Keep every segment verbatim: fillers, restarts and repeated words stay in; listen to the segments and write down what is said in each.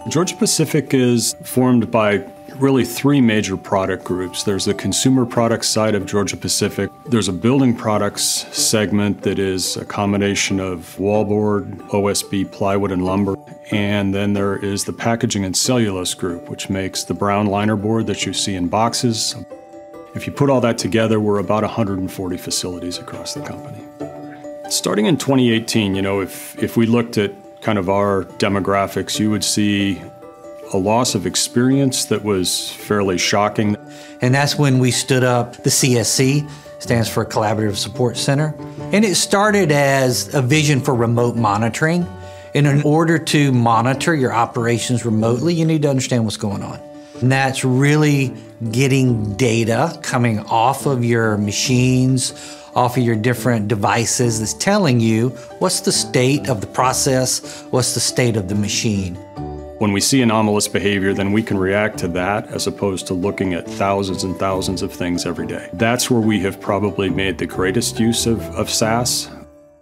Georgia-Pacific is formed by really three major product groups. There's the consumer products side of Georgia-Pacific. There's a building products segment that is a combination of wallboard, O S B, plywood, and lumber. And then there is the packaging and cellulose group, which makes the brown liner board that you see in boxes. If you put all that together, we're about one hundred forty facilities across the company. Starting in twenty eighteen, you know, if, if we looked at kind of our demographics, you would see a loss of experience that was fairly shocking. And that's when we stood up the C S C, stands for Collaborative Support Center. And it started as a vision for remote monitoring. And in order to monitor your operations remotely, you need to understand what's going on. And that's really getting data coming off of your machines, off of your different devices that's telling you what's the state of the process, what's the state of the machine. When we see anomalous behavior, then we can react to that as opposed to looking at thousands and thousands of things every day. That's where we have probably made the greatest use of, of S A S.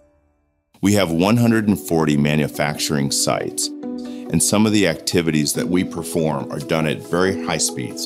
We have one hundred forty manufacturing sites, and some of the activities that we perform are done at very high speeds.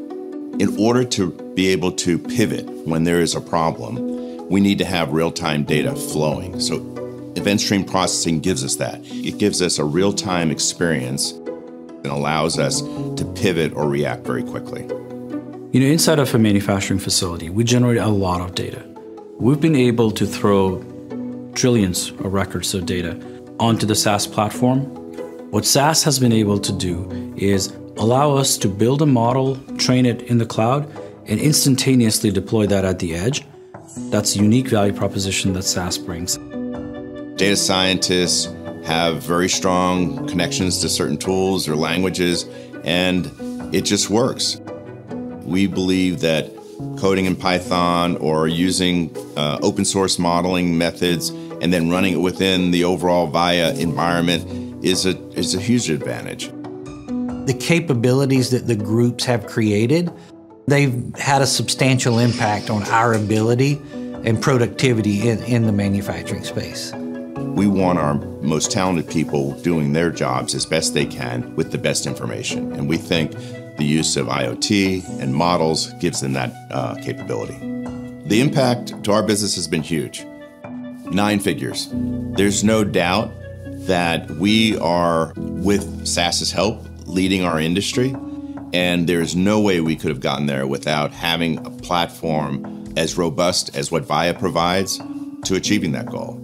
In order to be able to pivot when there is a problem, we need to have real-time data flowing. So event stream processing gives us that. It gives us a real-time experience and allows us to pivot or react very quickly. You know, inside of a manufacturing facility, we generate a lot of data. We've been able to throw trillions of records of data onto the S A S platform. What S A S has been able to do is allow us to build a model, train it in the cloud, and instantaneously deploy that at the edge. That's a unique value proposition that S A S brings. Data scientists have very strong connections to certain tools or languages, and it just works. We believe that coding in Python or using uh, open source modeling methods and then running it within the overall Viya environment is a, is a huge advantage. The capabilities that the groups have created, they've had a substantial impact on our ability and productivity in, in the manufacturing space. We want our most talented people doing their jobs as best they can with the best information. And we think the use of I O T and models gives them that uh, capability. The impact to our business has been huge. Nine figures. There's no doubt that we are, with SAS's help, leading our industry. And there's no way we could have gotten there without having a platform as robust as what Viya provides to achieving that goal.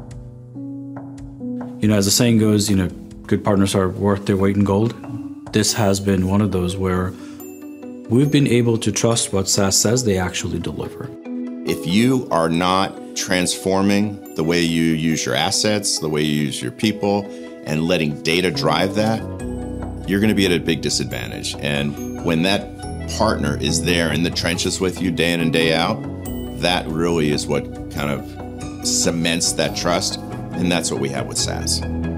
You know, as the saying goes, you know, good partners are worth their weight in gold. This has been one of those where we've been able to trust what S A S says they actually deliver. If you are not transforming the way you use your assets, the way you use your people, and letting data drive that, you're going to be at a big disadvantage. And when that partner is there in the trenches with you day in and day out, that really is what kind of cements that trust. And that's what we have with S A S.